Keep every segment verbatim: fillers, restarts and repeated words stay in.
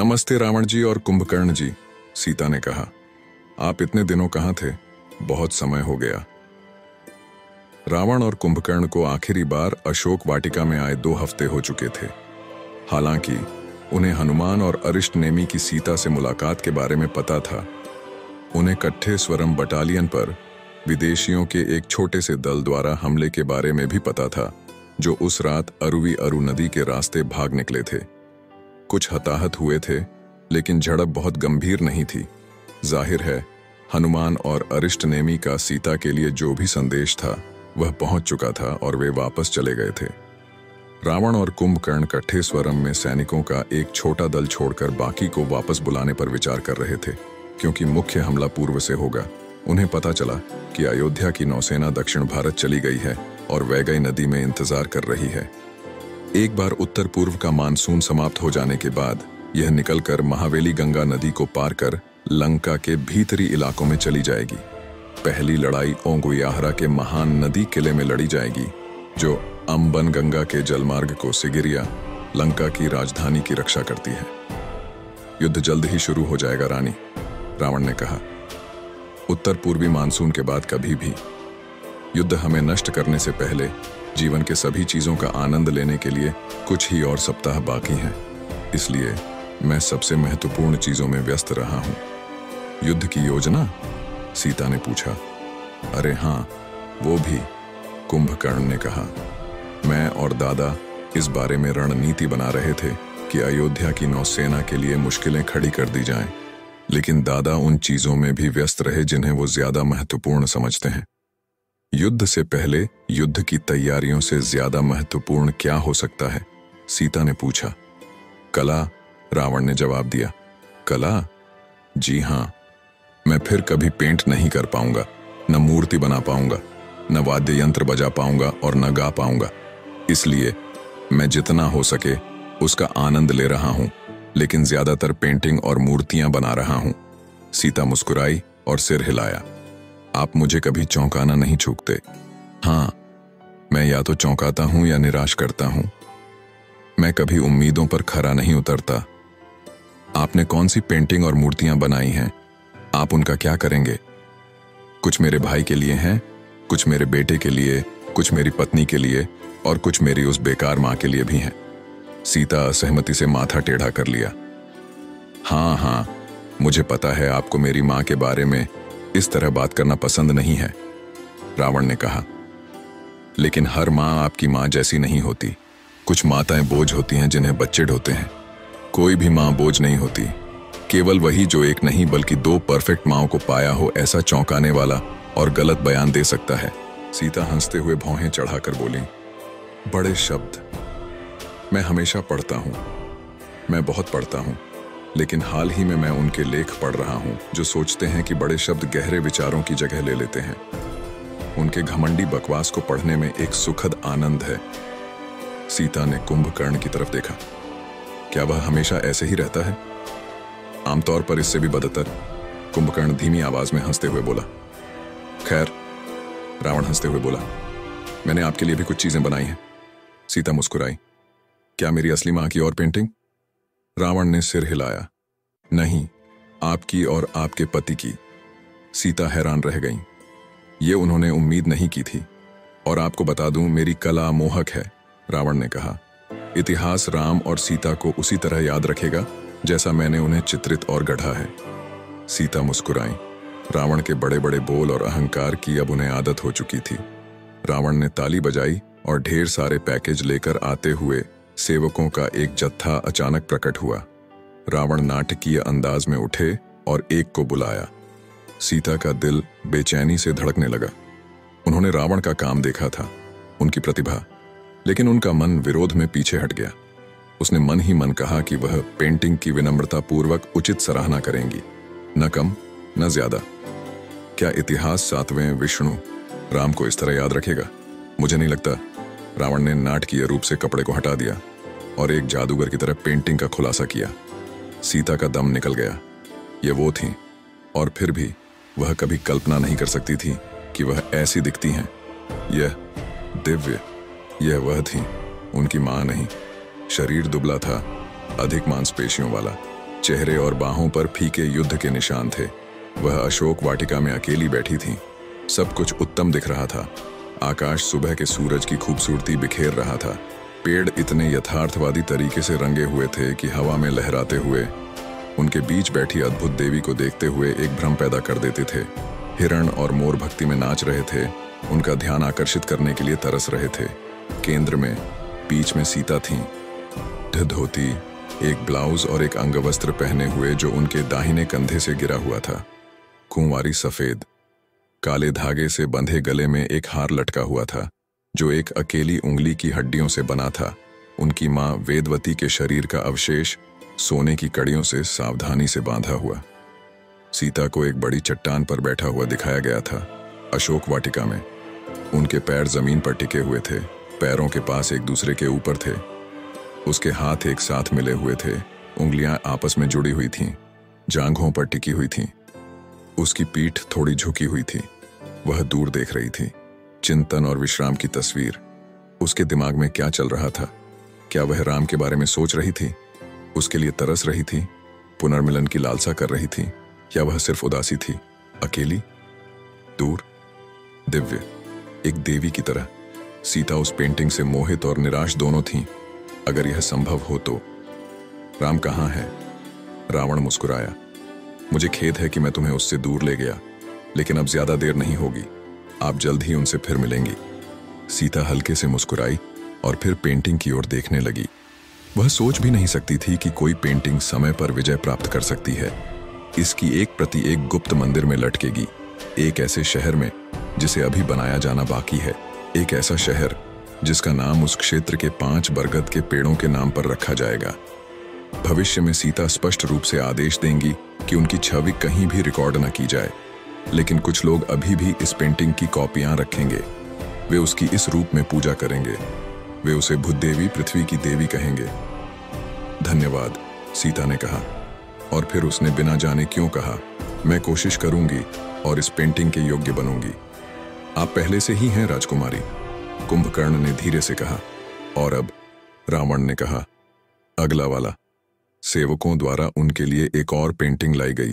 नमस्ते रावण जी और कुंभकर्ण जी, सीता ने कहा। आप इतने दिनों कहाँ थे? बहुत समय हो गया। रावण और कुंभकर्ण को आखिरी बार अशोक वाटिका में आए दो हफ्ते हो चुके थे। हालांकि उन्हें हनुमान और अरिष्टनेमी की सीता से मुलाकात के बारे में पता था। उन्हें कट्ठे स्वरम बटालियन पर विदेशियों के एक छोटे से दल द्वारा हमले के बारे में भी पता था, जो उस रात अरुवी अरु नदी के रास्ते भाग निकले थे। कुछ हताहत हुए थे, लेकिन झड़प बहुत गंभीर नहीं थी। जाहिर है, हनुमान और अरिष्टनेमी का सीता के लिए जो भी संदेश था वह पहुंच चुका था और वे वापस चले गए थे। रावण और कुंभकर्ण कट्ठे स्वरम में सैनिकों का एक छोटा दल छोड़कर बाकी को वापस बुलाने पर विचार कर रहे थे, क्योंकि मुख्य हमला पूर्व से होगा। उन्हें पता चला कि अयोध्या की नौसेना दक्षिण भारत चली गई है और वैगई नदी में इंतजार कर रही है। एक बार उत्तर पूर्व का मानसून समाप्त हो जाने के बाद यह निकलकर महावेली गंगा नदी को पार कर लंका के भीतरी इलाकों में चली जाएगी। पहली लड़ाई ओंगुयाहरा के महान नदी किले में लड़ी जाएगी, जो अंबन गंगा के जलमार्ग को सिगिरिया, लंका की राजधानी की रक्षा करती है। युद्ध जल्द ही शुरू हो जाएगा रानी, रावण ने कहा। उत्तर पूर्वी मानसून के बाद कभी भी। युद्ध हमें नष्ट करने से पहले जीवन के सभी चीजों का आनंद लेने के लिए कुछ ही और सप्ताह बाकी हैं। इसलिए मैं सबसे महत्वपूर्ण चीजों में व्यस्त रहा हूं। युद्ध की योजना? सीता ने पूछा। अरे हां, वो भी, कुंभकर्ण ने कहा। मैं और दादा इस बारे में रणनीति बना रहे थे कि अयोध्या की नौसेना के लिए मुश्किलें खड़ी कर दी जाएं, लेकिन दादा उन चीजों में भी व्यस्त रहे जिन्हें वो ज्यादा महत्वपूर्ण समझते हैं। युद्ध से पहले युद्ध की तैयारियों से ज्यादा महत्वपूर्ण क्या हो सकता है? सीता ने पूछा। कला, रावण ने जवाब दिया। कला? जी हां, मैं फिर कभी पेंट नहीं कर पाऊंगा, न मूर्ति बना पाऊंगा, न वाद्य यंत्र बजा पाऊंगा और न गा पाऊंगा। इसलिए मैं जितना हो सके उसका आनंद ले रहा हूं, लेकिन ज्यादातर पेंटिंग और मूर्तियां बना रहा हूं। सीता मुस्कुराई और सिर हिलाया। आप मुझे कभी चौंकाना नहीं चूकते। हाँ, मैं या तो चौंकाता हूं या निराश करता हूं। मैं कभी उम्मीदों पर खरा नहीं उतरता। आपने कौन सी पेंटिंग और मूर्तियां बनाई हैं? आप उनका क्या करेंगे? कुछ मेरे भाई के लिए हैं, कुछ मेरे बेटे के लिए, कुछ मेरी पत्नी के लिए और कुछ मेरी उस बेकार मां के लिए भी हैं। सीता असहमति से माथा टेढ़ा कर लिया। हाँ हाँ, मुझे पता है आपको मेरी मां के बारे में इस तरह बात करना पसंद नहीं है, रावण ने कहा। लेकिन हर मां आपकी मां जैसी नहीं होती। कुछ माताएं बोझ होती हैं जिन्हें बच्चे ढोते हैं। कोई भी मां बोझ नहीं होती। केवल वही जो एक नहीं बल्कि दो परफेक्ट माओं को पाया हो ऐसा चौंकाने वाला और गलत बयान दे सकता है। सीता हंसते हुए भौहें चढ़ाकर बोली। बड़े शब्द। मैं हमेशा पढ़ता हूं, मैं बहुत पढ़ता हूं, लेकिन हाल ही में मैं उनके लेख पढ़ रहा हूं जो सोचते हैं कि बड़े शब्द गहरे विचारों की जगह ले लेते हैं। उनके घमंडी बकवास को पढ़ने में एक सुखद आनंद है। सीता ने कुंभकर्ण की तरफ देखा। क्या वह हमेशा ऐसे ही रहता है? आमतौर पर इससे भी बदतर, कुंभकर्ण धीमी आवाज में हंसते हुए बोला। खैर, रावण हंसते हुए बोला, मैंने आपके लिए भी कुछ चीजें बनाई हैं। सीता मुस्कुराई। क्या मेरी असली मां की और पेंटिंग? रावण ने सिर हिलाया। नहीं, आपकी और आपके पति की। सीता हैरान रह गईं। ये उन्होंने उम्मीद नहीं की थी। और आपको बता दूं, मेरी कला मोहक है, रावण ने कहा। इतिहास राम और सीता को उसी तरह याद रखेगा जैसा मैंने उन्हें चित्रित और गढ़ा है। सीता मुस्कुराई। रावण के बड़े बड़े बोल और अहंकार की अब उन्हें आदत हो चुकी थी। रावण ने ताली बजाई और ढेर सारे पैकेज लेकर आते हुए सेवकों का एक जत्था अचानक प्रकट हुआ। रावण नाटकीय अंदाज में उठे और एक को बुलाया। सीता का दिल बेचैनी से धड़कने लगा। उन्होंने रावण का काम देखा था, उनकी प्रतिभा, लेकिन उनका मन विरोध में पीछे हट गया। उसने मन ही मन कहा कि वह पेंटिंग की विनम्रता पूर्वक उचित सराहना करेंगी, न कम न ज्यादा। क्या इतिहास सातवें विष्णु राम को इस तरह याद रखेगा? मुझे नहीं लगता। रावण ने नाटकीय रूप से कपड़े को हटा दिया और एक जादूगर की तरह पेंटिंग का खुलासा किया। सीता का दम निकल गया। ये वो थीं, और फिर भी वह कभी कल्पना नहीं कर सकती थी कि वह ऐसी दिखती हैं। यह दिव्य, यह वह थी, उनकी मां नहीं। शरीर दुबला था, अधिक मांसपेशियों वाला, चेहरे और बाहों पर फीके युद्ध के निशान थे। वह अशोक वाटिका में अकेली बैठी थी। सब कुछ उत्तम दिख रहा था। आकाश सुबह के सूरज की खूबसूरती बिखेर रहा था। पेड़ इतने यथार्थवादी तरीके से रंगे हुए थे कि हवा में लहराते हुए उनके बीच बैठी अद्भुत देवी को देखते हुए एक भ्रम पैदा कर देते थे। हिरण और मोर भक्ति में नाच रहे थे, उनका ध्यान आकर्षित करने के लिए तरस रहे थे। केंद्र में बीच में सीता थीं, धोती, एक ब्लाउज और एक अंगवस्त्र पहने हुए जो उनके दाहिने कंधे से गिरा हुआ था। कुंवारी सफेद काले धागे से बंधे गले में एक हार लटका हुआ था जो एक अकेली उंगली की हड्डियों से बना था। उनकी मां वेदवती के शरीर का अवशेष सोने की कड़ियों से सावधानी से बांधा हुआ। सीता को एक बड़ी चट्टान पर बैठा हुआ दिखाया गया था, अशोक वाटिका में। उनके पैर जमीन पर टिके हुए थे, पैरों के पास एक दूसरे के ऊपर थे। उसके हाथ एक साथ मिले हुए थे, उंगलियां आपस में जुड़ी हुई थीं, जांघों पर टिकी हुई थीं। उसकी पीठ थोड़ी झुकी हुई थी। वह दूर देख रही थी, चिंतन और विश्राम की तस्वीर। उसके दिमाग में क्या चल रहा था? क्या वह राम के बारे में सोच रही थी, उसके लिए तरस रही थी, पुनर्मिलन की लालसा कर रही थी, या वह सिर्फ उदासी थी, अकेली, दूर, दिव्य, एक देवी की तरह? सीता उस पेंटिंग से मोहित और निराश दोनों थीं। अगर यह संभव हो तो। राम कहाँ है? रावण मुस्कुराया। मुझे खेद है कि मैं तुम्हें उससे दूर ले गया, लेकिन अब ज्यादा देर नहीं होगी, आप जल्द ही उनसे फिर मिलेंगी। सीता हल्के से मुस्कुराई और फिर पेंटिंग की ओर देखने लगी। वह सोच भी नहीं सकती थी कि कोई पेंटिंग समय पर विजय प्राप्त कर सकती है। इसकी एक प्रति एक गुप्त मंदिर में लटकेगी, एक ऐसे शहर में जिसे अभी बनाया जाना बाकी है, एक ऐसा शहर जिसका नाम उस क्षेत्र के पांच बरगद के पेड़ों के नाम पर रखा जाएगा। भविष्य में सीता स्पष्ट रूप से आदेश देंगी कि उनकी छवि कहीं भी रिकॉर्ड न की जाए, लेकिन कुछ लोग अभी भी इस पेंटिंग की कॉपियां रखेंगे। वे उसकी इस रूप में पूजा करेंगे। वे उसे भूदेवी, पृथ्वी की देवी कहेंगे। धन्यवाद, सीता ने कहा, और फिर उसने बिना जाने क्यों कहा, मैं कोशिश करूंगी और इस पेंटिंग के योग्य बनूंगी। आप पहले से ही हैं राजकुमारी, कुंभकर्ण ने धीरे से कहा। और अब? रावण ने कहा। अगला वाला। सेवकों द्वारा उनके लिए एक और पेंटिंग लाई गई।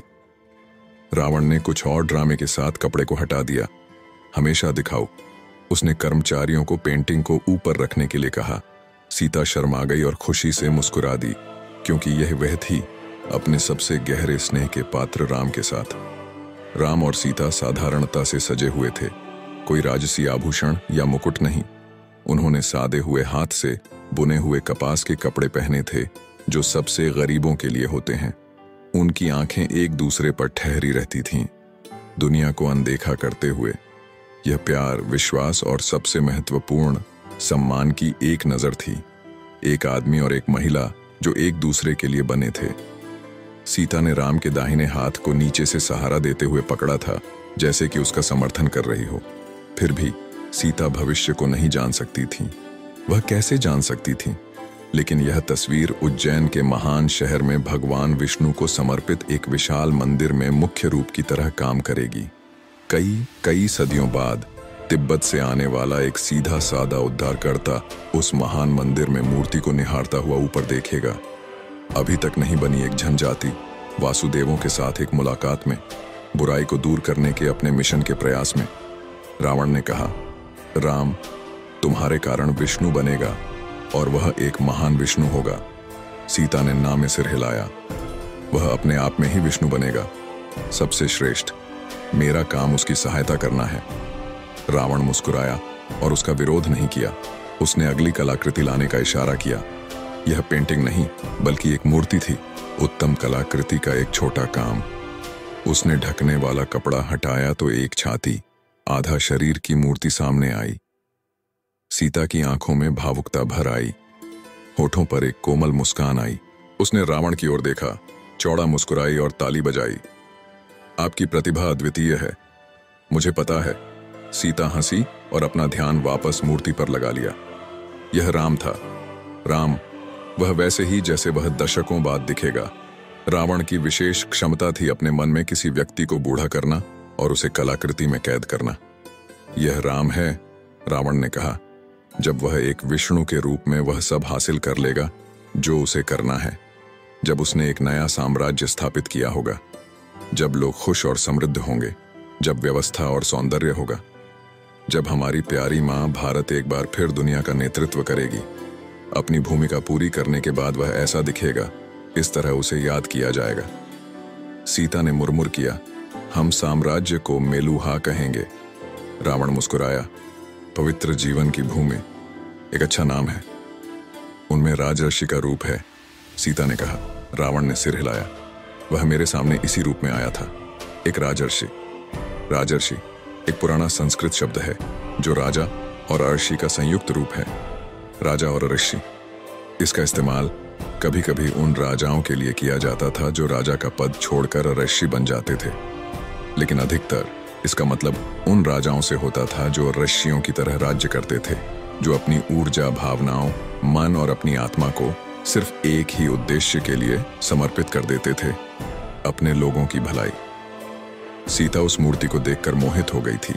रावण ने कुछ और ड्रामे के साथ कपड़े को हटा दिया। हमेशा दिखाओ, उसने कर्मचारियों को पेंटिंग को ऊपर रखने के लिए कहा। सीता शर्मा गई और खुशी से मुस्कुरा दी, क्योंकि यह वह थी अपने सबसे गहरे स्नेह के पात्र राम के साथ। राम और सीता साधारणता से सजे हुए थे, कोई राजसी आभूषण या मुकुट नहीं। उन्होंने सादे हुए हाथ से बुने हुए कपास के कपड़े पहने थे, जो सबसे गरीबों के लिए होते हैं। उनकी आंखें एक दूसरे पर ठहरी रहती थीं, दुनिया को अनदेखा करते हुए। यह प्यार, विश्वास और सबसे महत्वपूर्ण सम्मान की एक नजर थी। एक आदमी और एक महिला जो एक दूसरे के लिए बने थे। सीता ने राम के दाहिने हाथ को नीचे से सहारा देते हुए पकड़ा था, जैसे कि उसका समर्थन कर रही हो। फिर भी सीता भविष्य को नहीं जान सकती थी। वह कैसे जान सकती थी? लेकिन यह तस्वीर उज्जैन के महान शहर में भगवान विष्णु को समर्पित एक विशाल मंदिर में मुख्य रूप की तरह काम करेगी। कई कई सदियों बाद तिब्बत से आने वाला एक सीधा सादा उद्धारकर्ता उस महान मंदिर में मूर्ति को निहारता हुआ ऊपर देखेगा। अभी तक नहीं बनी एक जनजाति वासुदेवों के साथ एक मुलाकात में, बुराई को दूर करने के अपने मिशन के प्रयास में। रावण ने कहा, राम, तुम्हारे कारण विष्णु बनेगा और वह एक महान विष्णु होगा। सीता ने ना में सिर हिलाया। वह अपने आप में ही विष्णु बनेगा, सबसे श्रेष्ठ। मेरा काम उसकी सहायता करना है। रावण मुस्कुराया और उसका विरोध नहीं किया। उसने अगली कलाकृति लाने का इशारा किया। यह पेंटिंग नहीं, बल्कि एक मूर्ति थी, उत्तम कलाकृति का एक छोटा काम। उसने ढकने वाला कपड़ा हटाया तो एक छाती, आधा शरीर की मूर्ति सामने आई। सीता की आंखों में भावुकता भर आई, होठों पर एक कोमल मुस्कान आई। उसने रावण की ओर देखा, चौड़ा मुस्कुराई और ताली बजाई। आपकी प्रतिभा अद्वितीय है, मुझे पता है। सीता हंसी और अपना ध्यान वापस मूर्ति पर लगा लिया। यह राम था। राम, वह वैसे ही जैसे वह दशकों बाद दिखेगा। रावण की विशेष क्षमता थी अपने मन में किसी व्यक्ति को बूढ़ा करना और उसे कलाकृति में कैद करना। यह राम है, रावण ने कहा। जब वह एक विष्णु के रूप में वह सब हासिल कर लेगा जो उसे करना है, जब उसने एक नया साम्राज्य स्थापित किया होगा, जब लोग खुश और समृद्ध होंगे, जब व्यवस्था और सौंदर्य होगा, जब हमारी प्यारी माँ भारत एक बार फिर दुनिया का नेतृत्व करेगी। अपनी भूमिका पूरी करने के बाद वह ऐसा दिखेगा, इस तरह उसे याद किया जाएगा। सीता ने मुरमुर किया, हम साम्राज्य को मेलुहा कहेंगे। रावण मुस्कुराया, पवित्र जीवन की भूमि एक अच्छा नाम है, उनमें राजर्षि का रूप है, सीता ने कहा। रावण ने सिर हिलाया, वह मेरे सामने इसी रूप में आया था, एक राजर्षि। राजर्षि एक पुराना संस्कृत शब्द है जो राजा और अर्षि का संयुक्त रूप है। राजा और ऋषि, इसका इस्तेमाल कभी कभी उन राजाओं के लिए किया जाता था जो राजा का पद छोड़कर ऋषि बन जाते थे, लेकिन अधिकतर इसका मतलब उन राजाओं से होता था जो ऋषियों की तरह राज्य करते थे, जो अपनी ऊर्जा, भावनाओं, मन और अपनी आत्मा को सिर्फ एक ही उद्देश्य के लिए समर्पित कर देते थे, अपने लोगों की भलाई। सीता उस मूर्ति को देखकर मोहित हो गई थी।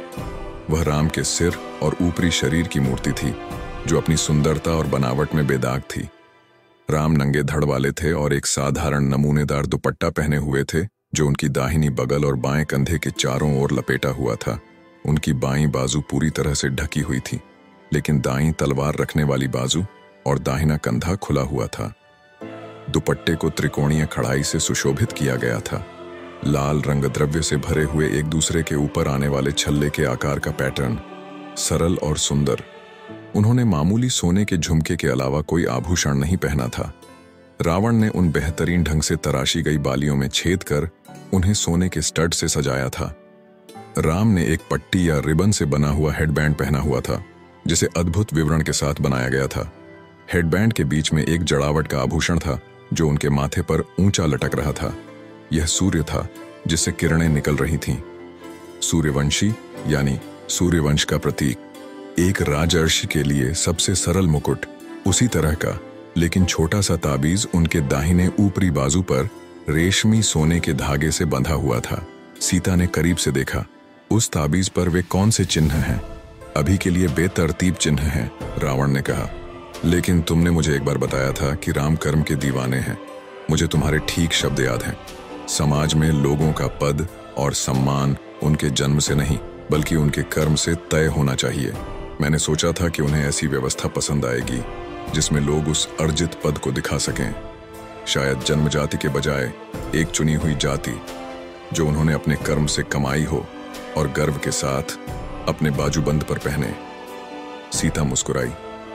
वह राम के सिर और ऊपरी शरीर की मूर्ति थी जो अपनी सुंदरता और बनावट में बेदाग थी। राम नंगे धड़ वाले थे और एक साधारण नमूनेदार दुपट्टा पहने हुए थे जो उनकी दाहिनी बगल और बाएं कंधे के चारों ओर लपेटा हुआ था। उनकी बाईं बाजू पूरी तरह से ढकी हुई थी, लेकिन दाईं तलवार रखने वाली बाजू और दाहिना कंधा खुला हुआ था। दुपट्टे को त्रिकोणीय कढ़ाई से सुशोभित किया गया था। लाल रंग द्रव्य से भरे हुए एक दूसरे के ऊपर आने वाले छल्ले के आकार का पैटर्न, सरल और सुंदर। उन्होंने मामूली सोने के झुमके के अलावा कोई आभूषण नहीं पहना था। रावण ने उन बेहतरीन ढंग से तराशी गई बालियों में छेद कर उन्हें सोने के स्टड से सजाया था। राम ने एक पट्टी या रिबन से बना हुआ हेडबैंड पहना हुआ था, जिसे अद्भुत विवरण के साथ बनाया गया था। हेडबैंड के बीच में एक जड़ावट का आभूषण था जो उनके माथे पर ऊंचा लटक रहा था। यह सूर्य था जिससे किरणें निकल रही थीं। सूर्यवंशी यानी सूर्यवंश का प्रतीक। एक राजर्षि के लिए सबसे सरल मुकुट, उसी तरह का लेकिन छोटा सा ताबीज उनके दाहिने ऊपरी बाजू पर रेशमी सोने के धागे से बंधा हुआ था। सीता ने करीब से देखा, उस ताबीज पर वे कौन से चिन्ह हैं? अभी के लिए बेतरतीब चिन्ह हैं, रावण ने कहा। लेकिन तुमने मुझे एक बार बताया था कि राम कर्म के दीवाने हैं। मुझे तुम्हारे ठीक शब्द याद हैं। समाज में लोगों का पद और सम्मान उनके जन्म से नहीं बल्कि उनके कर्म से तय होना चाहिए। मैंने सोचा था कि उन्हें ऐसी व्यवस्था पसंद आएगी जिसमें लोग उस अर्जित पद को दिखा सकें, शायद जन्म जाति के बजाय एक चुनी हुई जाति जो उन्होंने अपने कर्म से कमाई हो और गर्व के साथ अपने बाजूबंद पर पहने। सीता मुस्कुराई,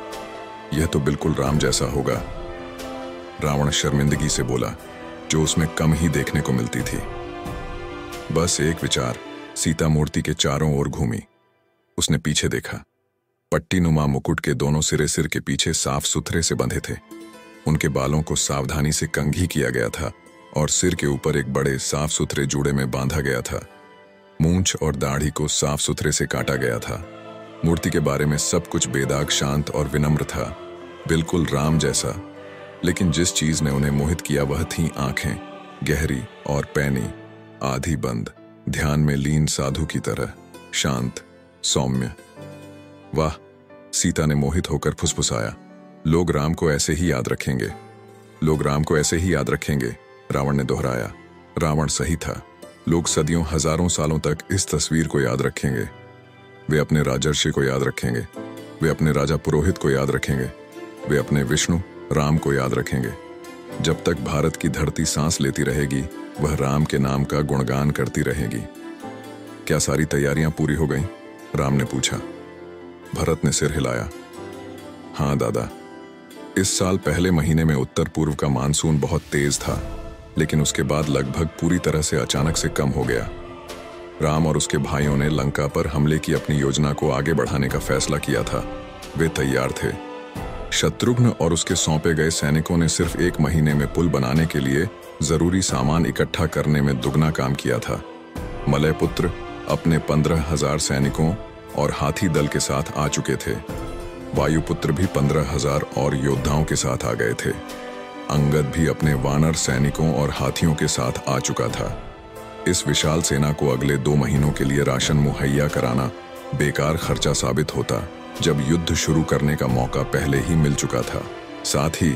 यह तो बिल्कुल राम जैसा होगा। रावण शर्मिंदगी से बोला, जो उसमें कम ही देखने को मिलती थी। बस एक विचार। सीता मूर्ति के चारों ओर घूमी। उसने पीछे देखा। पट्टीनुमा मुकुट के दोनों सिरे सिर के पीछे साफ सुथरे से बंधे थे। उनके बालों को सावधानी से कंघी किया गया था और सिर के ऊपर एक बड़े साफ सुथरे जूड़े में बांधा गया था। मूंछ और दाढ़ी को साफ सुथरे से काटा गया था। मूर्ति के बारे में सब कुछ बेदाग, शांत और विनम्र था, बिल्कुल राम जैसा। लेकिन जिस चीज ने उन्हें मोहित किया वह थी आंखें, गहरी और पैनी, आधी बंद, ध्यान में लीन साधु की तरह, शांत, सौम्य। वाह, सीता ने मोहित होकर फुसफुसाया, लोग राम को ऐसे ही याद रखेंगे, लोग राम को ऐसे ही याद रखेंगे, रावण ने दोहराया। रावण सही था। लोग सदियों, हजारों सालों तक इस तस्वीर को याद रखेंगे। वे अपने राजर्षि को याद रखेंगे, वे अपने राजा पुरोहित को याद रखेंगे, वे अपने विष्णु राम को याद रखेंगे। जब तक भारत की धरती सांस लेती रहेगी, वह राम के नाम का गुणगान करती रहेगी। क्या सारी तैयारियां पूरी हो गईं? राम ने पूछा। भरत ने सिर हिलाया। हाँ दादा, इस साल पहले महीने में उत्तर पूर्व का मानसून बहुत तेज था, लेकिन उसके बाद लगभग पूरी तरह से अचानक से कम हो गया। राम और उसके भाइयों ने लंका पर हमले की अपनी योजना को आगे बढ़ाने का फैसला किया था। वे तैयार थे। शत्रुघ्न और उसके सौंपे गए सैनिकों ने सिर्फ एक महीने में पुल बनाने के लिए जरूरी सामान इकट्ठा करने में दुगना काम किया था। मलयपुत्र अपने पंद्रह हजार सैनिकों और हाथी दल के साथ आ चुके थे। वायुपुत्र भी पंद्रह हजार और योद्धाओं के साथ आ गए थे। अंगद भी अपने वानर सैनिकों और हाथियों के साथ आ चुका था। इस विशाल सेना को अगले दो महीनों के लिए राशन मुहैया कराना बेकार खर्चा साबित होता, जब युद्ध शुरू करने का मौका पहले ही मिल चुका था। साथ ही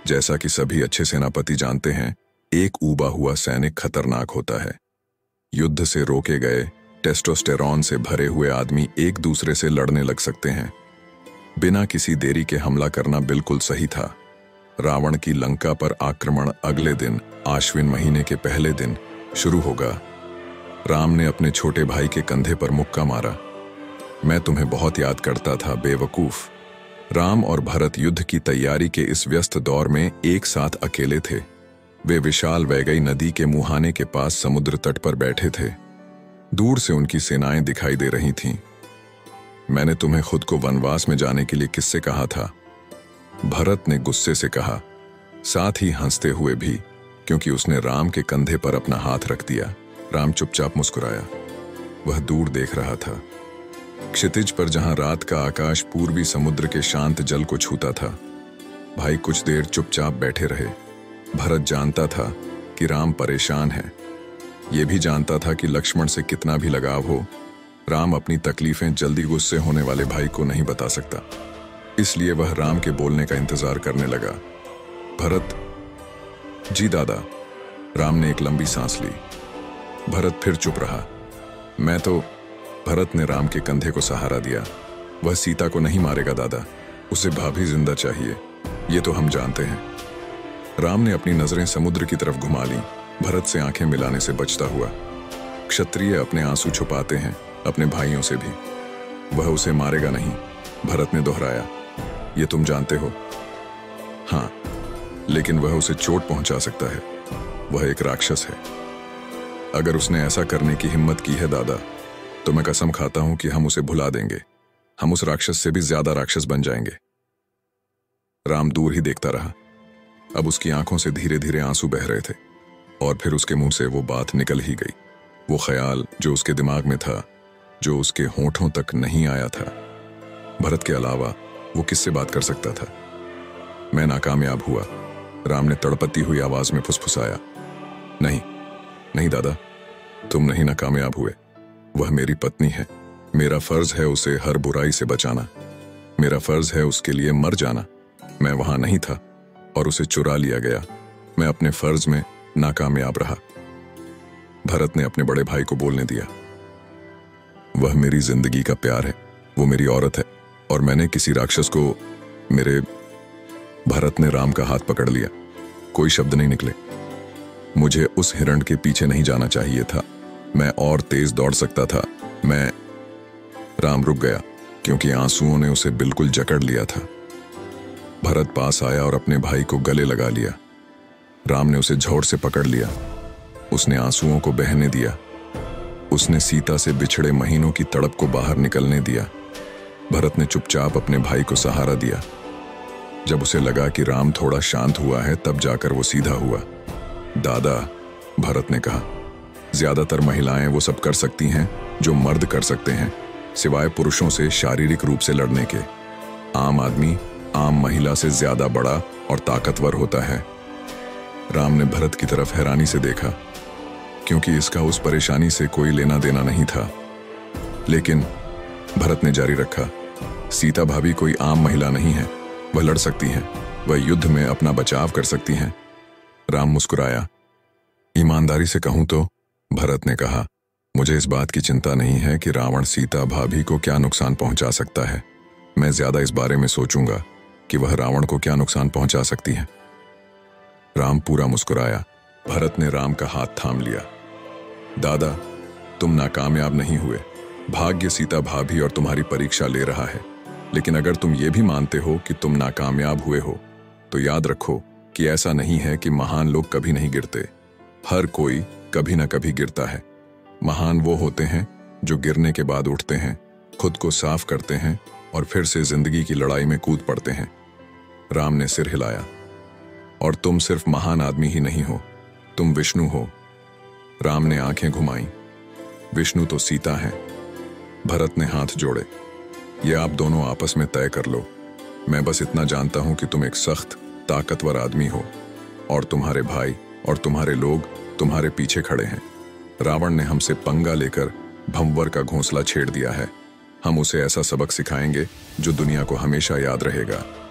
जैसा कि सभी अच्छे सेनापति जानते हैं, एक ऊबा हुआ सैनिक खतरनाक होता है। युद्ध से रोके गए टेस्टोस्टेरॉन से भरे हुए आदमी एक दूसरे से लड़ने लग सकते हैं। बिना किसी देरी के हमला करना बिल्कुल सही था। रावण की लंका पर आक्रमण अगले दिन आश्विन महीने के पहले दिन शुरू होगा। राम ने अपने छोटे भाई के कंधे पर मुक्का मारा। मैं तुम्हें बहुत याद करता था बेवकूफ। राम और भरत युद्ध की तैयारी के इस व्यस्त दौर में एक साथ अकेले थे। वे विशाल वैगई नदी के मुहाने के पास समुद्र तट पर बैठे थे। दूर से उनकी सेनाएं दिखाई दे रही थीं। मैंने तुम्हें खुद को वनवास में जाने के लिए किससे कहा था? भरत ने गुस्से से कहा, साथ ही हंसते हुए भी, क्योंकि उसने राम के कंधे पर अपना हाथ रख दिया। राम चुपचाप मुस्कुराया। वह दूर देख रहा था, क्षितिज पर जहां रात का आकाश पूर्वी समुद्र के शांत जल को छूता था। भाई कुछ देर चुपचाप बैठे रहे। भरत जानता था कि राम परेशान है। यह भी जानता था कि लक्ष्मण से कितना भी लगाव हो, राम अपनी तकलीफें जल्दी गुस्से होने वाले भाई को नहीं बता सकता। इसलिए वह राम के बोलने का इंतजार करने लगा। भरत, जी दादा। राम ने एक लंबी सांस ली। भरत फिर चुप रहा। मैं तो भरत ने राम के कंधे को सहारा दिया। वह सीता को नहीं मारेगा दादा, उसे भाभी जिंदा चाहिए, ये तो हम जानते हैं। राम ने अपनी नजरें समुद्र की तरफ घुमा ली, भरत से आंखें मिलाने से बचता हुआ। क्षत्रिय अपने आंसू छुपाते हैं, अपने भाइयों से भी। वह उसे मारेगा नहीं, भरत ने दोहराया। ये तुम जानते हो। हाँ, लेकिन वह उसे चोट पहुंचा सकता है। वह एक राक्षस है। अगर उसने ऐसा करने की हिम्मत की है दादा, तो मैं कसम खाता हूं कि हम उसे भुला देंगे। हम उस राक्षस से भी ज्यादा राक्षस बन जाएंगे। राम दूर ही देखता रहा। अब उसकी आंखों से धीरे धीरे आंसू बह रहे थे और फिर उसके मुंह से वो बात निकल ही गई। वो ख्याल जो उसके दिमाग में था, जो उसके होठों तक नहीं आया था। भरत के अलावा वो किससे बात कर सकता था? मैं नाकामयाब हुआ, राम ने तड़पती हुई आवाज में फुसफुसाया। नहीं नहीं दादा, तुम नहीं नाकामयाब हुए। वह मेरी पत्नी है। मेरा फर्ज है उसे हर बुराई से बचाना। मेरा फर्ज है उसके लिए मर जाना। मैं वहां नहीं था और उसे चुरा लिया गया। मैं अपने फर्ज में नाकामयाब रहा। भरत ने अपने बड़े भाई को बोलने दिया। वह मेरी जिंदगी का प्यार है, वो मेरी औरत है, और मैंने किसी राक्षस को मेरे... भरत ने राम का हाथ पकड़ लिया। कोई शब्द नहीं निकले। मुझे उस हिरण के पीछे नहीं जाना चाहिए था। मैं और तेज दौड़ सकता था। मैं... राम रुक गया, क्योंकि आंसुओं ने उसे बिल्कुल जकड़ लिया था। भरत पास आया और अपने भाई को गले लगा लिया। राम ने उसे जोर से पकड़ लिया। उसने आंसुओं को बहने दिया। उसने सीता से बिछड़े महीनों की तड़प को बाहर निकलने दिया। भरत ने चुपचाप अपने भाई को सहारा दिया। जब उसे लगा कि राम थोड़ा शांत हुआ है, तब जाकर वो सीधा हुआ। दादा, भरत ने कहा, ज्यादातर महिलाएं वो सब कर सकती हैं जो मर्द कर सकते हैं, सिवाय पुरुषों से शारीरिक रूप से लड़ने के। आम आदमी आम महिला से ज्यादा बड़ा और ताकतवर होता है। राम ने भरत की तरफ हैरानी से देखा, क्योंकि इसका उस परेशानी से कोई लेना देना नहीं था। लेकिन भरत ने जारी रखा, सीता भाभी कोई आम महिला नहीं है। वह लड़ सकती हैं, वह युद्ध में अपना बचाव कर सकती हैं। राम मुस्कुराया। ईमानदारी से कहूं तो, भरत ने कहा, मुझे इस बात की चिंता नहीं है कि रावण सीता भाभी को क्या नुकसान पहुंचा सकता है। मैं ज्यादा इस बारे में सोचूंगा कि वह रावण को क्या नुकसान पहुंचा सकती है। राम पूरा मुस्कुराया। भरत ने राम का हाथ थाम लिया। दादा, तुम नाकामयाब नहीं हुए। भाग्य सीता भाभी और तुम्हारी परीक्षा ले रहा है। लेकिन अगर तुम ये भी मानते हो कि तुम नाकामयाब हुए हो, तो याद रखो कि ऐसा नहीं है कि महान लोग कभी नहीं गिरते। हर कोई कभी ना कभी गिरता है। महान वो होते हैं जो गिरने के बाद उठते हैं, खुद को साफ करते हैं और फिर से जिंदगी की लड़ाई में कूद पड़ते हैं। राम ने सिर हिलाया। और तुम सिर्फ महान आदमी ही नहीं हो, तुम विष्णु हो। राम ने आंखें घुमाई। विष्णु तो सीता है। भरत ने हाथ जोड़े। ये आप दोनों आपस में तय कर लो। मैं बस इतना जानता हूं कि तुम एक सख्त, ताकतवर आदमी हो और तुम्हारे भाई और तुम्हारे लोग तुम्हारे पीछे खड़े हैं। रावण ने हमसे पंगा लेकर भंवर का घोंसला छेड़ दिया है। हम उसे ऐसा सबक सिखाएंगे जो दुनिया को हमेशा याद रहेगा।